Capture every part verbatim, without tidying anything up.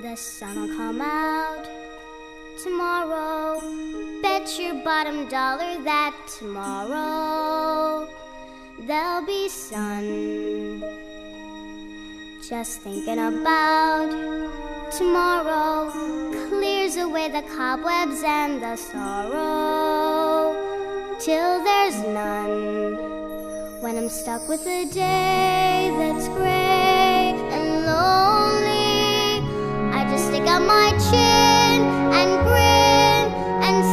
The sun'll come out tomorrow. Bet your bottom dollar that tomorrow there'll be sun. Just thinking about tomorrow clears away the cobwebs and the sorrow till there's none. When I'm stuck with a day that's gray and lonely, I just stick out my chin and grin and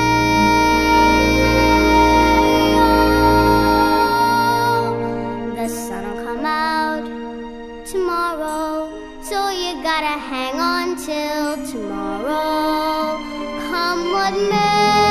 say, oh, the sun'll come out tomorrow, so you gotta hang on till tomorrow, come what may.